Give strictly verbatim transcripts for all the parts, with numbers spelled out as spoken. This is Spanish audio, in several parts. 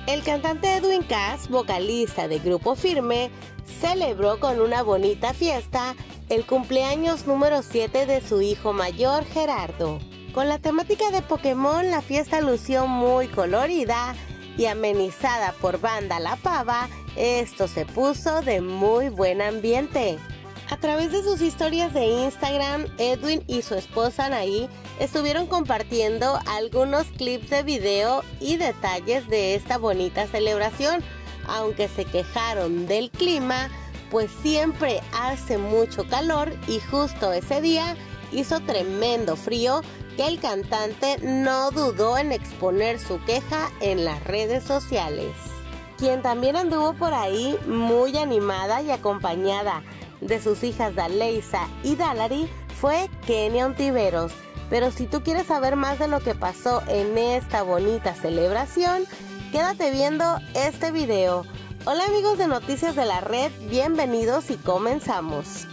El cantante Edwin Cass, vocalista de Grupo Firme, celebró con una bonita fiesta el cumpleaños número siete de su hijo mayor, Gerardo. Con la temática de Pokémon, la fiesta lució muy colorida y amenizada por Banda La Pava. Esto se puso de muy buen ambiente. A través de sus historias de Instagram, Edwin y su esposa Anaí estuvieron compartiendo algunos clips de video y detalles de esta bonita celebración. Aunque se quejaron del clima, pues siempre hace mucho calor y justo ese día hizo tremendo frío, que el cantante no dudó en exponer su queja en las redes sociales. Quien también anduvo por ahí muy animada y acompañada de sus hijas Daleisa y Dalari fue Kenia Ontiveros. Pero si tú quieres saber más de lo que pasó en esta bonita celebración, quédate viendo este video. Hola amigos de Noticias de la Red, bienvenidos y comenzamos.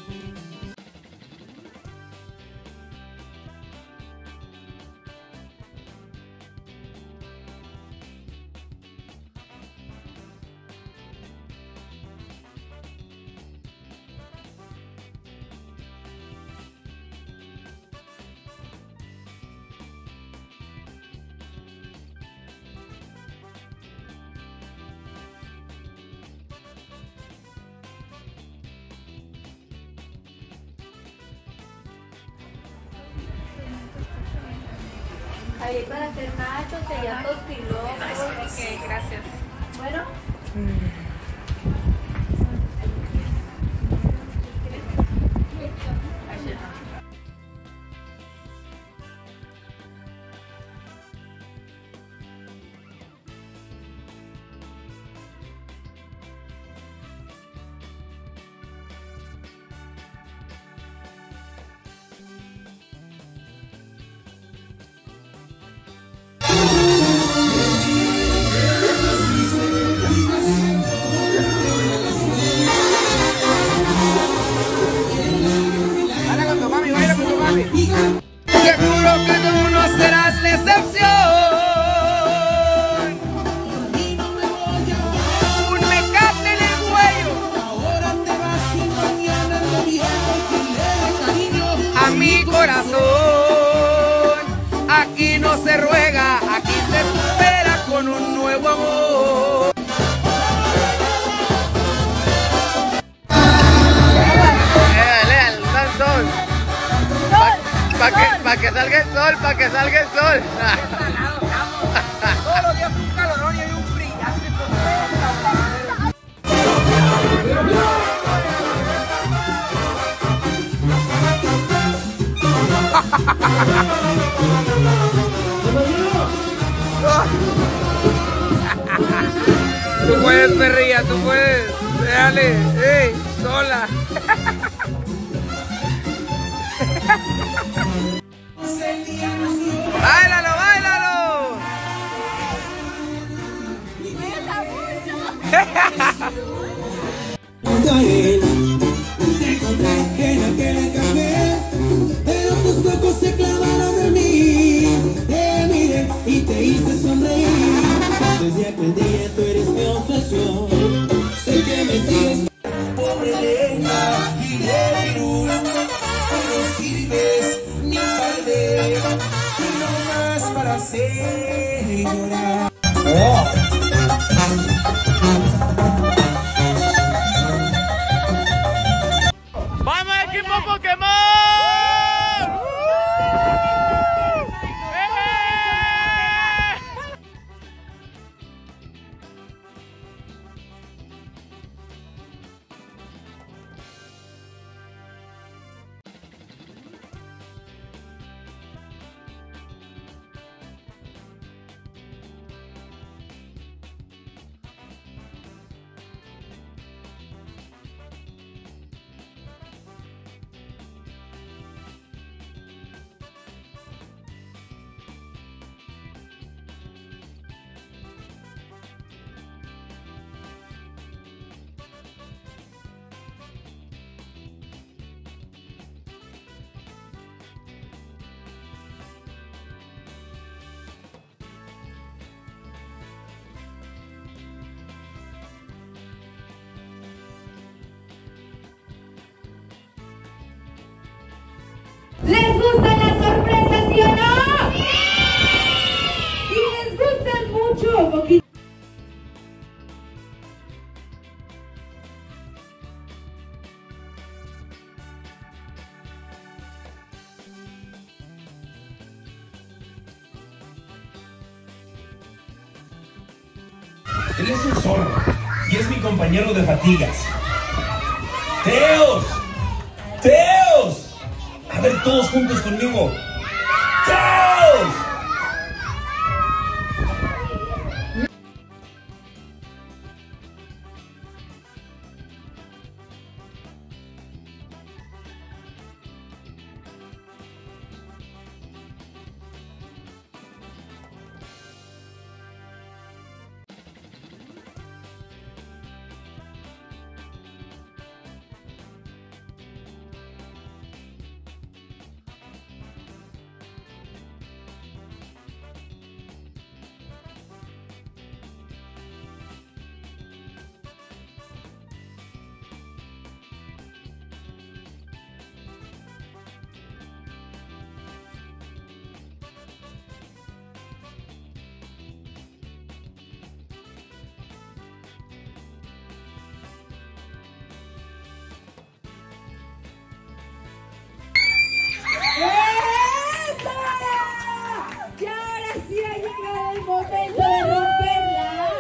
Ahí para hacer nachos, sería tostilocos. Ok, gracias. Bueno. Seguro que tú no serás la excepción. Un mecate en el cuello. Ahora te vas y mañana no viene quien le dé cariño a mi corazón. Aquí no se ruega, aquí se supera con un nuevo amor. Lea, el danzón. Para que, pa que salga el sol, para que salga el sol. Todos los días un calorón y hay un brillazo. Tú puedes, perrilla, tú puedes. Dale, ey, sola. ¡Báilalo, báilalo! Te encontré en aquel café, pero tus ojos se clavaron en mí. Te miré y te hice sonreír. Desde aquel día tú eres mi obsesión. Sé que me sigues, pobre leña y de Perú. No sirves ni tarde, no más para hacer llorar. Oh. ¡Vamos, equipo Pokémon! Él es un zorro y es mi compañero de fatigas. ¡Teos! ¡Teos! A ver, todos juntos conmigo. ¡Teos! ¡Ya ahora sí ha llegado el momento de romperla!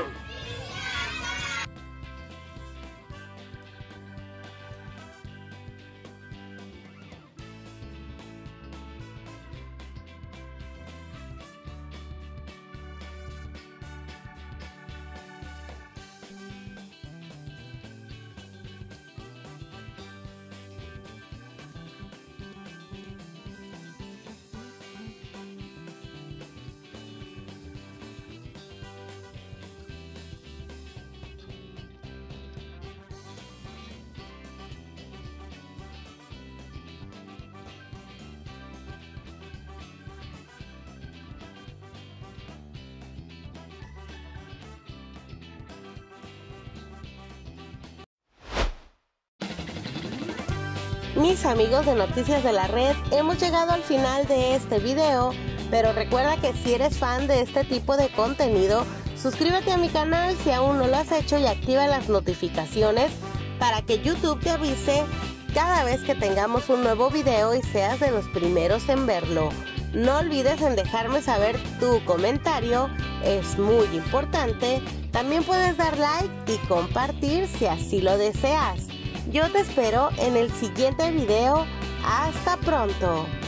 Mis amigos de Noticias de la Red, hemos llegado al final de este video, pero recuerda que si eres fan de este tipo de contenido, suscríbete a mi canal si aún no lo has hecho y activa las notificaciones para que YouTube te avise cada vez que tengamos un nuevo video y seas de los primeros en verlo. No olvides en dejarme saber tu comentario, es muy importante. También puedes dar like y compartir si así lo deseas. Yo te espero en el siguiente video. Hasta pronto.